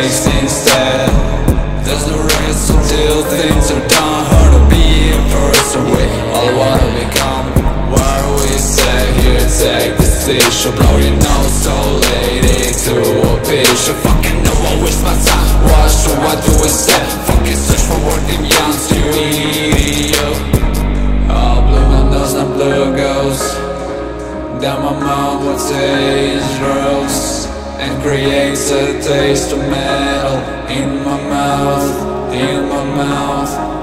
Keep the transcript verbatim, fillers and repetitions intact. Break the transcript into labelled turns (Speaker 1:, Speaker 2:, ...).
Speaker 1: mistakes instead. There's no rest until things are done. Hard to be a person with all I wanna become. What we say here, take decision. Blow your nose so late into a picture. Fucking know I waste my time. Watch through what do instead. Fucking search for working youngs, you idiot. All blue and those not blue ghosts. Down my mouth what taste grows and creates a taste of metal in my mouth, in my mouth.